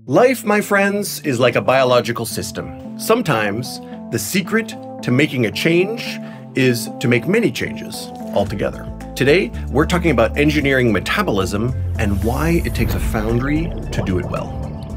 Life, my friends, is like a biological system. Sometimes the secret to making a change is to make many changes altogether. Today, we're talking about engineering metabolism and why it takes a foundry to do it well.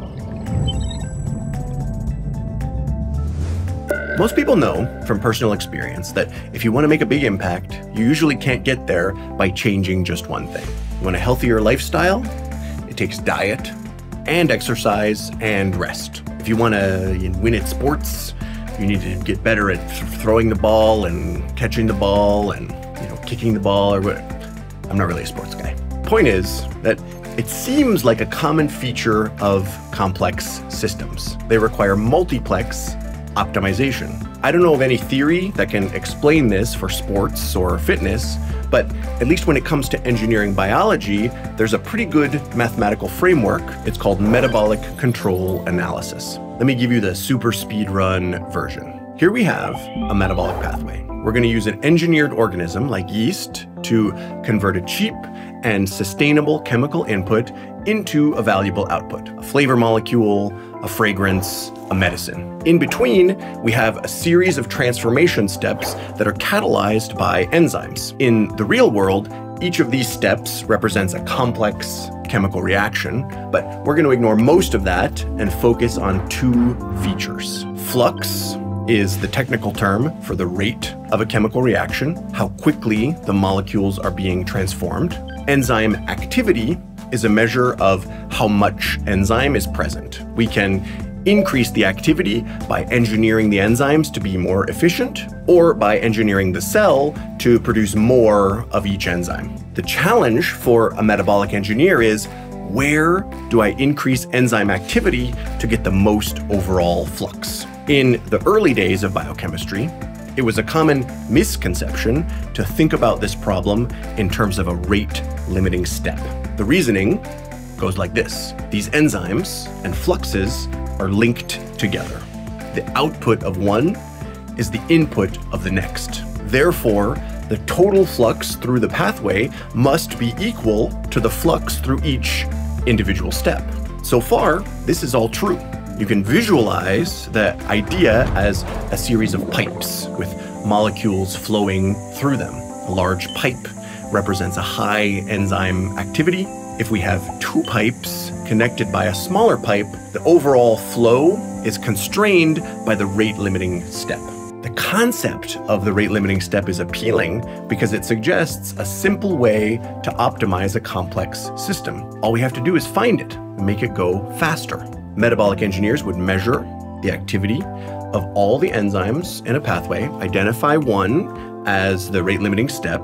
Most people know from personal experience that if you want to make a big impact, you usually can't get there by changing just one thing. You want a healthier lifestyle? It takes diet and exercise and rest. If you want to win at sports, you need to get better at throwing the ball and catching the ball and kicking the ball or what. I'm not really a sports guy. Point is that it seems like a common feature of complex systems. They require multiplex optimization. I don't know of any theory that can explain this for sports or fitness, but at least when it comes to engineering biology, there's a pretty good mathematical framework. It's called metabolic control analysis. Let me give you the super speed run version. Here we have a metabolic pathway. We're going to use an engineered organism like yeast to convert a cheap and sustainable chemical input into a valuable output, a flavor molecule, a fragrance, a medicine. In between, we have a series of transformation steps that are catalyzed by enzymes. In the real world, each of these steps represents a complex chemical reaction, but we're going to ignore most of that and focus on two features. Flux is the technical term for the rate of a chemical reaction, how quickly the molecules are being transformed. Enzyme activity is a measure of how much enzyme is present. We can increase the activity by engineering the enzymes to be more efficient or by engineering the cell to produce more of each enzyme. The challenge for a metabolic engineer is, where do I increase enzyme activity to get the most overall flux? In the early days of biochemistry, it was a common misconception to think about this problem in terms of a rate-limiting step. The reasoning goes like this. These enzymes and fluxes are linked together. The output of one is the input of the next. Therefore, the total flux through the pathway must be equal to the flux through each individual step. So far, this is all true. You can visualize the idea as a series of pipes with molecules flowing through them. A large pipe represents a high enzyme activity. If we have two pipes connected by a smaller pipe, the overall flow is constrained by the rate-limiting step. The concept of the rate-limiting step is appealing because it suggests a simple way to optimize a complex system. All we have to do is find it and make it go faster. Metabolic engineers would measure the activity of all the enzymes in a pathway, identify one as the rate-limiting step,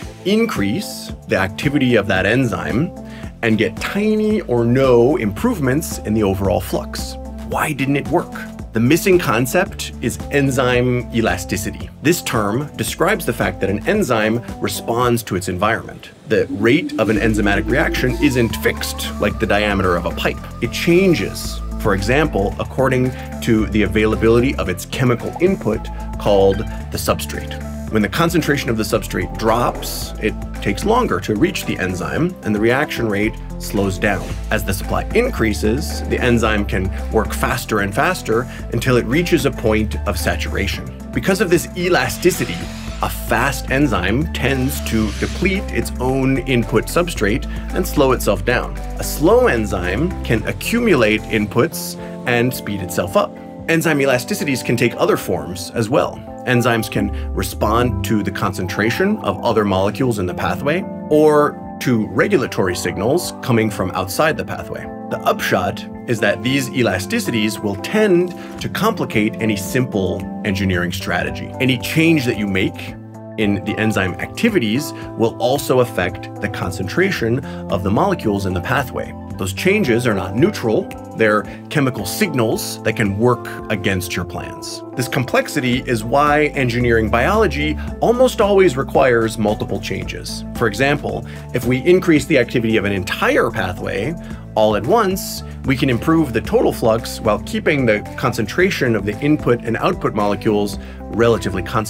increase the activity of that enzyme, and get tiny or no improvements in the overall flux. Why didn't it work? The missing concept is enzyme elasticity. This term describes the fact that an enzyme responds to its environment. The rate of an enzymatic reaction isn't fixed like the diameter of a pipe. It changes, for example, according to the availability of its chemical input called the substrate. When the concentration of the substrate drops, it takes longer to reach the enzyme and the reaction rate slows down. As the supply increases, the enzyme can work faster and faster until it reaches a point of saturation. Because of this elasticity, a fast enzyme tends to deplete its own input substrate and slow itself down. A slow enzyme can accumulate inputs and speed itself up. Enzyme elasticities can take other forms as well. Enzymes can respond to the concentration of other molecules in the pathway or to regulatory signals coming from outside the pathway. The upshot is that these elasticities will tend to complicate any simple engineering strategy. Any change that you make in the enzyme activities will also affect the concentration of the molecules in the pathway. Those changes are not neutral, they're chemical signals that can work against your plans. This complexity is why engineering biology almost always requires multiple changes. For example, if we increase the activity of an entire pathway all at once, we can improve the total flux while keeping the concentration of the input and output molecules relatively constant.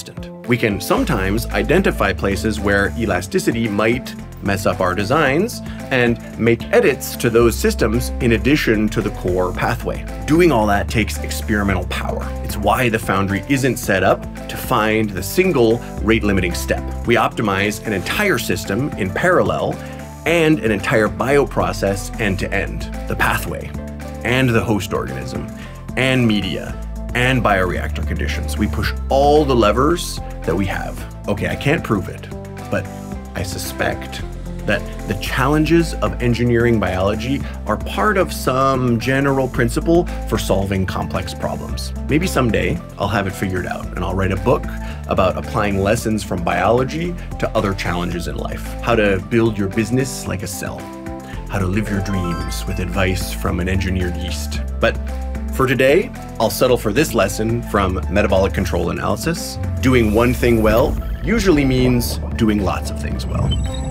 We can sometimes identify places where elasticity might mess up our designs and make edits to those systems in addition to the core pathway. Doing all that takes experimental power. It's why the foundry isn't set up to find the single rate-limiting step. We optimize an entire system in parallel and an entire bioprocess end-to-end. The pathway, and the host organism, and media, and bioreactor conditions. We push all the levers that we have. Okay, I can't prove it, but I suspect that the challenges of engineering biology are part of some general principle for solving complex problems. Maybe someday I'll have it figured out and I'll write a book about applying lessons from biology to other challenges in life. How to build your business like a cell. How to live your dreams with advice from an engineered yeast. But for today, I'll settle for this lesson from metabolic control analysis. Doing one thing well usually means doing lots of things well.